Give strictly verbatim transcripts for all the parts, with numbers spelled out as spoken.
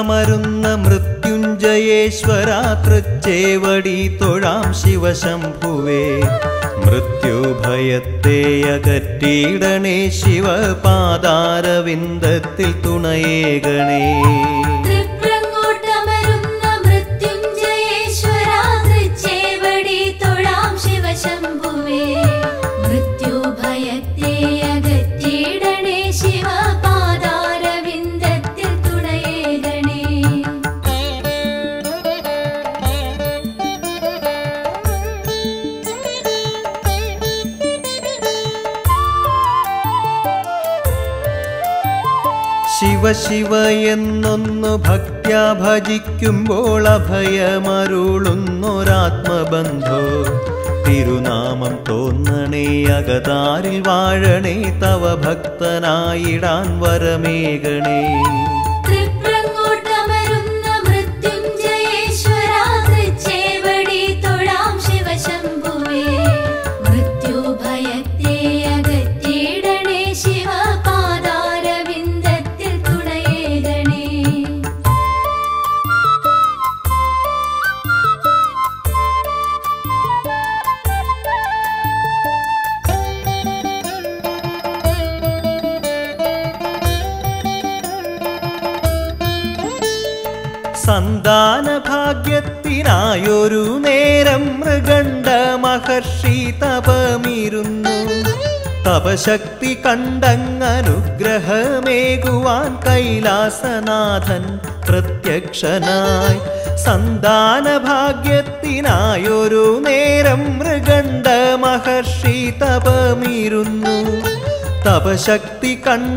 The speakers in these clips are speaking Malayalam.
തൃപ്രങ്ങോട്ടമരുന്ന മൃത്യുഞ്ജയേശ്വര തൃച്ചേവടി തൊഴാം ശിവശംഭുവേ. മൃത്യുഭയത്തെ അകറ്റിയിടണേ ശിവപാദാരവിന്ദത്തിൽ തുണയേകണേ. തൃപ്രങ്ങോട്ടമരുന്ന മൃത്യുഞ്ജയേശ്വര തൃച്ചേവടി തൊഴാം ശിവശംഭുവേ. മൃത്യുഭയത്തെ അകറ്റിയിടണേ ശിവപാദാരവിന്ദത്തിൽ തുണയേകണേ. ശിവ ശിവ എന്നൊന്നു ഭക്ത്യാ ഭജിക്കുമ്പോൾ അഭയമരുളുന്നൊരാത്മബന്ധോ. തിരുനാമം തോന്നണേ അകതാരിൽ വാഴണേ തവ ഭക്തനായിടാൻ വരമേകണേ. തൃപ്രങ്ങോട്ടമരുന്ന മൃത്യുഞ്ജയേശ്വര തൃച്ചേവടി തൊഴാം ശിവശംഭുവേ. മൃത്യുഭയത്തെ അകറ്റിയിടണേ ശിവപാദാരവിന്ദത്തിൽ തുണയേകണേ. സന്താന ഭാഗ്യത്തിനായൊരു നേരം മൃഗണ്ഡ മഹർഷി തപമിരുന്നു. തപശക്തി കണ്ടങ്ങനുഗ്രഹമേകുവാൻ കൈലാസനാഥൻ പ്രത്യക്ഷനായി. സന്താന ഭാഗ്യത്തിനായൊരു നേരം മൃഗണ്ഡ മഹർഷി തപമിരുന്നു. തപശക്തി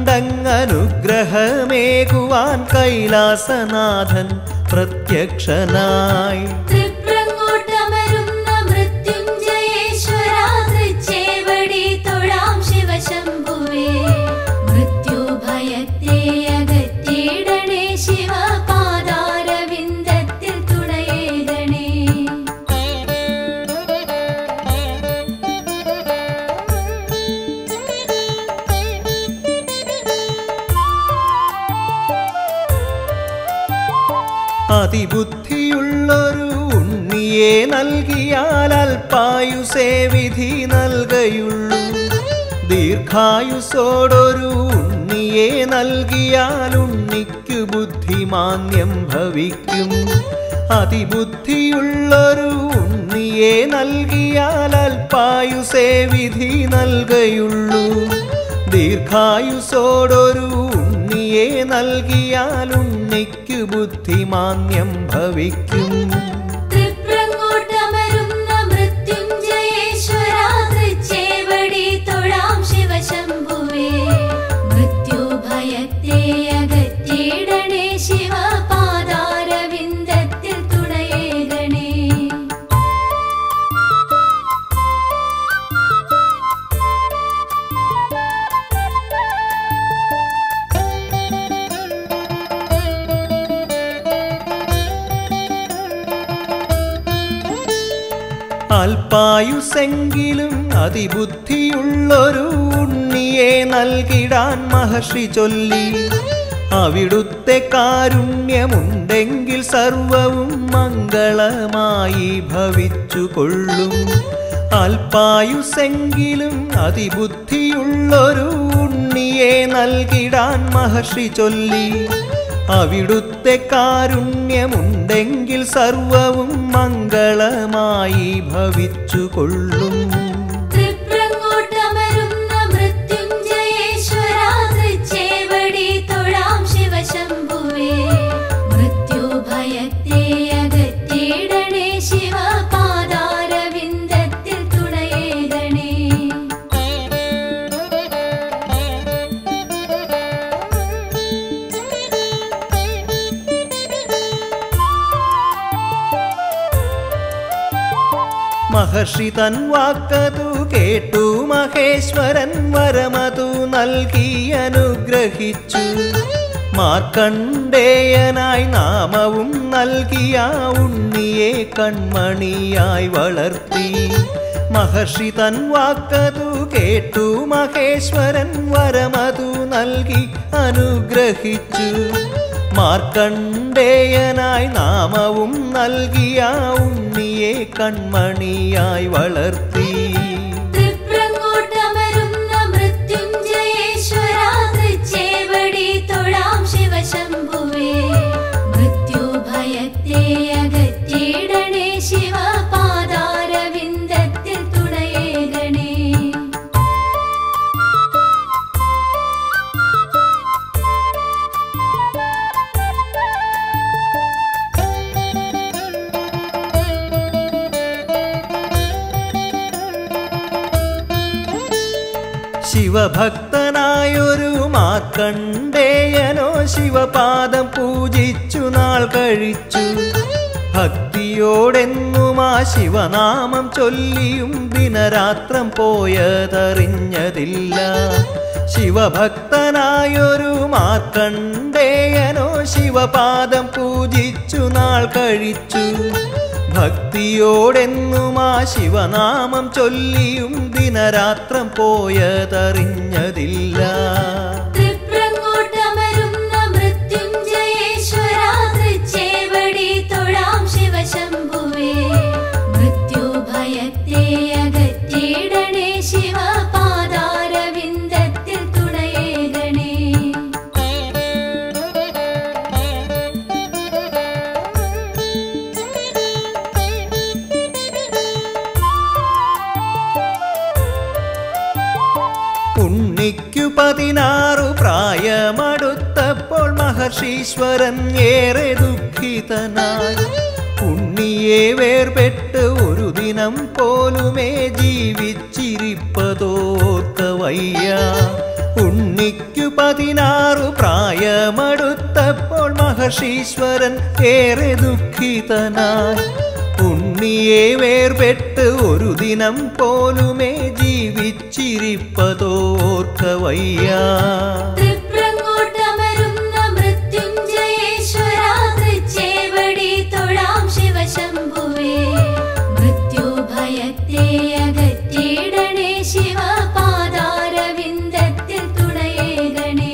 കണ്ടങ്ങനുഗ്രഹമേകുവാൻ കൈലാസനാഥൻ പ്രത്യക്ഷനായി. തൃപ്രങ്ങോട്ടമരുന്ന മൃത്യുഞ്ജയേശ്വര തൃച്ചേവടി തൊഴാം ശിവശംഭുവേ. മൃത്യുഭയത്തെ അകറ്റിയിടണേ ശിവപാദാരവിന്ദത്തിൽ തുണയേകണേ. അതിബുദ്ധിയുള്ളൊരു ഉണ്ണിയെ നൽകിയാൽ അൽപായുസേ വിധി നൽകയുള്ളൂ. ദീർഘായുസോടൊരു ഉണ്ണിയെ നൽകിയാൽ ഉണ്ണിക്കു ബുദ്ധിമാന്യം ഭവിക്കും. അതിബുദ്ധിയുള്ളൊരു ഉണ്ണിയെ നൽകിയാൽ അൽപായുസേ വിധി നൽകയുള്ളൂ. ദീർഘായുസോടൊരു ഉണ്ണിയെ നൽകിയാൽ ഉണ്ണിക്കു ബുദ്ധിമാന്യം ഭവിക്കും. തൃപ്രങ്ങോട്ടമരുന്ന മൃത്യുഞ്ജയേശ്വര തൃച്ചേവടി തൊഴാം ശിവശംഭുവേ. മൃത്യുഭയത്തെ അകറ്റിയിടണേ ശിവപാദാരവിന്ദത്തിൽ തുണയേകണേ. അൽപായുസെങ്കിലും അതിബുദ്ധിയുള്ളൊരു ഉണ്ണിയെ നൽകിടാൻ മഹർഷി ചൊല്ലി. അവിടുത്തെ കാരുണ്യമുണ്ടെങ്കിൽ സർവവും മംഗളമായി ഭവിച്ചു കൊള്ളും. അൽപായുസെങ്കിലും അതിബുദ്ധിയുള്ളൊരു ഉണ്ണിയെ നൽകിടാൻ മഹർഷി ചൊല്ലി. അവിടുത്തെ കാരുണ്യമുണ്ടെങ്കിൽ സർവവും മംഗളമായി ഭവിച്ചു കൊള്ളും. തൃപ്രങ്ങോട്ടമരുന്ന മൃത്യുഞ്ജയേശ്വര തൃച്ചേവടി തൊഴാം ശിവശംഭുവേ. മൃത്യുഭയത്തെ അകറ്റിയിടണേ ശിവപാദാരവിന്ദത്തിൽ തുണയേകണേ. മഹർഷി തൻ വാക്കതു കേട്ടു മഹേശ്വരൻ വരമതു നൽകി അനുഗ്രഹിച്ചു. മാർക്കണ്ഡേയനായി നാമവും നൽകിയ ഉണ്ണിയെ കൺമണിയായി വളർത്തി. മഹർഷി തൻ വാക്കതു കേട്ടു മഹേശ്വരൻ വരമതു നൽകി അനുഗ്രഹിച്ചു. മാർക്കണ്ഡേയനായി നാമവും നൽകിയ ഉണ്ണിയെ കൺമണിയായി വളർത്തി തൃപ്രങ്ങോട്ടമരുന്ന മൃത്യുഞ്ജയേശ്വരാ തൃച്ചേവടി തൊഴാം ശിവശംഭുവേ മൃത്യുഭയത്തെ അകറ്റിയിടണേ ശിവ പാദാരവിന്ദത്തിൽ തുണയേകണേ ശിവഭക്തനായൊരു മാർക്കണ്ഡേയനോ ശിവപാദം പൂജിച്ചു നാൾ കഴിച്ചു ഭക്തിയോടെന്നും ആ ശിവനാമം ചൊല്ലിയും ദിനരാത്രം പോയതറിഞ്ഞതില്ല ശിവഭക്തനായൊരു മാർക്കണ്ഡേയനോ ശിവപാദം പൂജിച്ചു നാൾ കഴിച്ചു ഭക്തിയോടെന്നും ആ ശിവനാമം ചൊല്ലിയും ദിനരാത്രം പോയതറിഞ്ഞതില്ല തൃപ്രങ്ങോട്ടമരുന്ന മൃത്യുഞ്ജയേശ്വരാ തൃച്ചേവടി തൊഴാം ശിവശംഭുവേ മൃത്യുഭയത്തെ അകറ്റിയിടണേ ശിവ പാദാരവിന്ദത്തിൽ തുണയേകണേ ഉണ്ണിക്കു പതിനാറു പ്രായമടുത്തപ്പോൾ മഹർഷീശ്വരൻ ഏറെ ദുഃഖിതനായി ഉണ്ണിയെ വേർപെട്ട് ഒരു ദിനം പോലുമേ ജീവിച്ചിരിപ്പതോർക്ക വയ്യ ഉണ്ണിക്കു പതിനാറു പ്രായമടുത്തപ്പോൾ മഹർഷീശ്വരൻ ഏറെ ദുഃഖിതനായി ഉണ്ണിയെ വേർപെട്ട് ഒരു ദിനം പോലുമേ ജീവിച്ചിരിപ്പതോർക്ക വയ്യ തൃപ്രങ്ങോട്ടമരുന്ന മൃത്യുഞ്ജയേശ്വരാ തൃച്ചേവടി തൊഴാം ശിവശംഭുവേ മൃത്യുഭയത്തെ അകറ്റിയിടണേ ശിവ പാദാരവിന്ദത്തിൽ തുണയേകണേ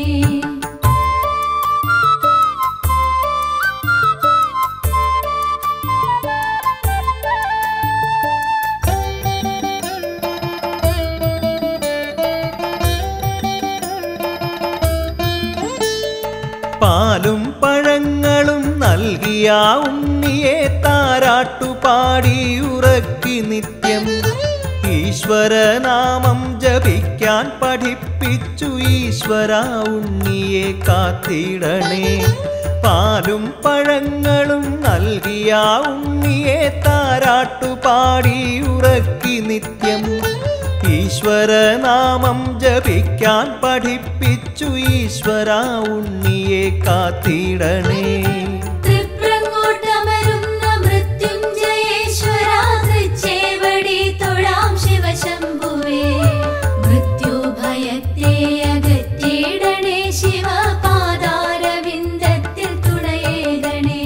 പാലും പഴങ്ങളും നൽകിയ ഉണ്ണിയെ താരാട്ടുപാടി ഉറക്കി നിത്യം ഈശ്വരനാമം ജപിക്കാൻ പഠിപ്പിച്ചു ഈശ്വര ഉണ്ണിയെ കാത്തിടണേ പാലും പഴങ്ങളും നൽകിയ ഉണ്ണിയെ താരാട്ടുപാടി ഉറക്കി നിത്യം ഈശ്വരനാമം ജപിക്കാൻ പഠിപ്പിച്ചു ഈശ്വര ഉണ്ണിയെ കാത്തിടണേ തൃപ്രങ്ങോട്ടമരുന്ന മൃത്യുഞ്ജയേശ്വരാ തൃച്ചേവടി തൊഴാം ശിവശംഭുവേ മൃത്യുഭയത്തെ അകറ്റിയിടണേ ശിവ പാദാരവിന്ദത്തിൽ തുണയേകണേ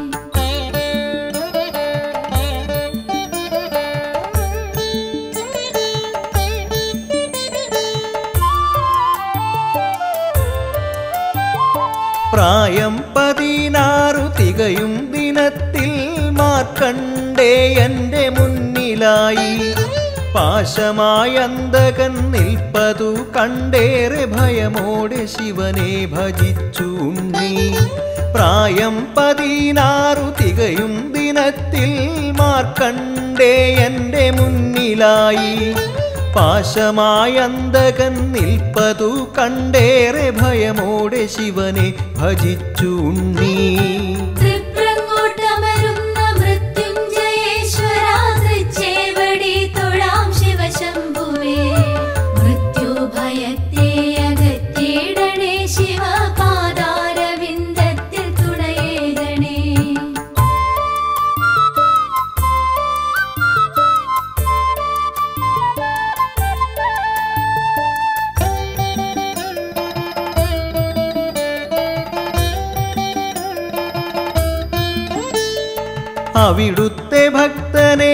പ്രായം പതിനാറു തികയും ദിനത്തിൽ മാർക്കണ്ഡേയന്റെ മുന്നിലായി പാശമായ അന്തകൻ നിൽപ്പതു കണ്ടേറെ ഭയമോടെ ശിവനെ ഭജിച്ചു ഉണ്ണി പ്രായം പതിനാറു തികയും ദിനത്തിൽ മാർക്കണ്ഡേയന്റെ മുന്നിലായി പാശമായ അന്തകൻ നിൽപ്പതു കണ്ടേറെ ഭയമോടെ ശിവനെ ഭജിച്ചു ഉണ്ണി തൃപ്രങ്ങോട്ടമരുന്ന മൃത്യുഞ്ജയേശ്വരാ തൃച്ചേവടി തൊഴാം ശിവശംഭുവേ മൃത്യുഭയത്തെ അകറ്റിയിടണേ ശിവ പാദാരവിന്ദത്തിൽ തുണയേകണേ അവിടുത്തെ ഭക്തനെ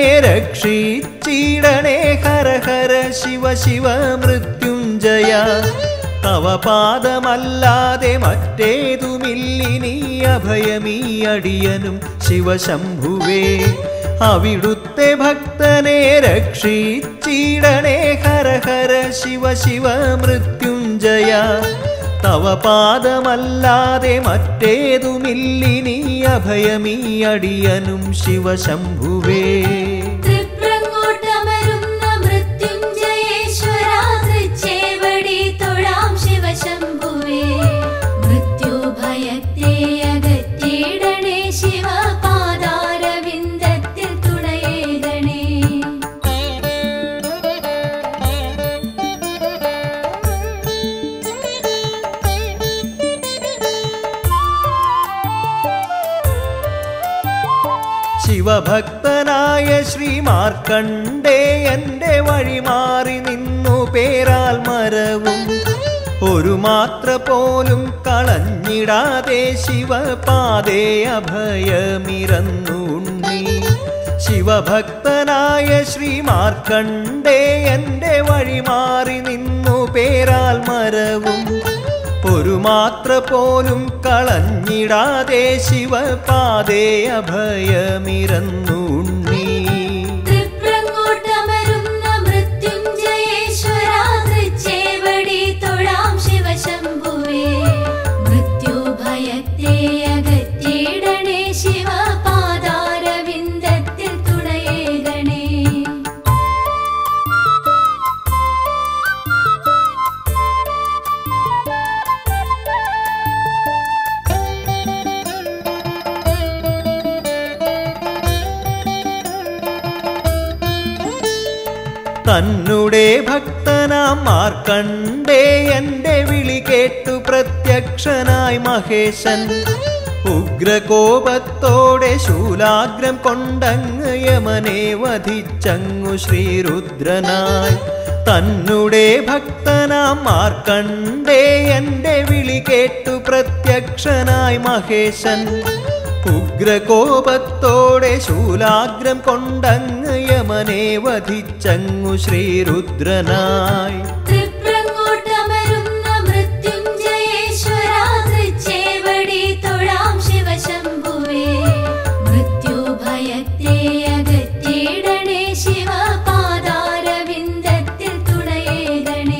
രക്ഷിച്ചിടണേ ഹര ഹര ശിവ ശിവ മൃത്യുഞ്ജയ തവ പാദമല്ലാതെ മറ്റേതുമില്ലിനി അഭയമീ അടിയനും ശിവശംഭുവേ അവിടുത്തെ ഭക്തനെ രക്ഷിച്ചിടണേ ഹര ഹര ശിവ ശിവ മൃത്യുഞ്ജയ തവ പാദമല്ലാതെ മറ്റേതുമില്ലിനി അഭയമീ അടിയനും ശിവശംഭുവേ തൃപ്രങ്ങോട്ടമരുന്ന മൃത്യുഞ്ജയേശ്വരാ തൃച്ചേവടി തൊഴാം ശിവശംഭുവേ മൃത്യുഭയത്തെ അകറ്റിയിടണേ ശിവ പാദാരവിന്ദത്തിൽ തുണയേകണേ ശിവഭക്തനായ ശ്രീ മാർക്കണ്ഡേയന്റെ വഴി മാറി നിന്നു പേരാൽ മരവും ഒരു മാത്ര പോലും കളഞ്ഞിടാതെ ശിവപാദേ അഭയമിരന്നു ഉണ്ണി ശിവഭക്തനായ ശ്രീ മാർക്കണ്ഡേയന്റെ വഴി മാറി നിന്നു പേരാൽ മരവും ഒരു മാത്ര പോലും കളഞ്ഞിടാതെ ശിവപാദേ അഭയമിരന്നു ഉണ്ണി തൃപ്രങ്ങോട്ടമരുന്ന മൃത്യുഞ്ജയേശ്വരാ തൃച്ചേവടി തൊഴാം ശിവശംഭുവേ മൃത്യുഭയത്തെ അകറ്റിയിടണേ ശിവ പാദാരവിന്ദത്തിൽ തുണയേകണേ തന്നുടെ ഭക്തനാം മാർക്കണ്ഡേയന്റെ വിളി കേട്ടു പ്രത്യക്ഷനായി മഹേശൻ ഉഗ്രകോപത്തോടെ ശൂലാഗ്രം കൊണ്ടങ്ങ് യമനെ വധിച്ചങ്ങു ശ്രീരുദ്രനായി തന്നുടെ ഭക്തനാം മാർക്കണ്ഡേയന്റെ വിളി കേട്ടു പ്രത്യക്ഷനായി മഹേശൻ ഉഗ്രകോപത്തോടെ ശൂലാഗ്രം കൊണ്ടങ്ങ് യമനെ വധിച്ചങ്ങു ശ്രീരുദ്രനായി തൃപ്രങ്ങോട്ടമരുന്ന മൃത്യുഞ്ജയേശ്വരാ തൃച്ചേവടി തൊഴാം ശിവശംഭുവേ മൃത്യുഭയത്തെ അകറ്റിയിടണേ ശിവ പാദാരവിന്ദത്തിൽ തുണയേകണേ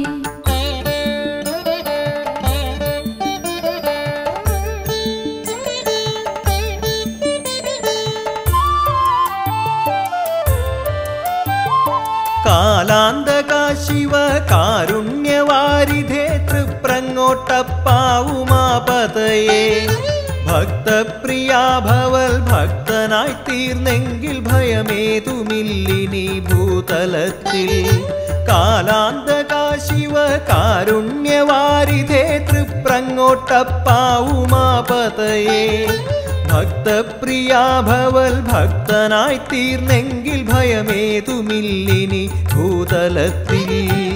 കാലാന്തകാ ശിവ കാരുണ്യവാരിധേ തൃപ്രങ്ങോട്ടപ്പാവുമാപതയേ ഭക്തപ്രിയാ ഭവൽ ഭക്തനായി തീർന്നെങ്കിൽ ഭയമേതുമില്ലിനി ഭൂതലത്തിൽ കാലാന്തകാ ശിവ കാരുണ്യവാരിധേ തൃപ്രങ്ങോട്ടപ്പാവുമാപതയേ ഭക്തപ്രിയാ ഭവൽ ഭക്തനായി തീർന്നെങ്കിൽ ഭയമേതുമില്ലിനി ഭൂതലത്തിൽ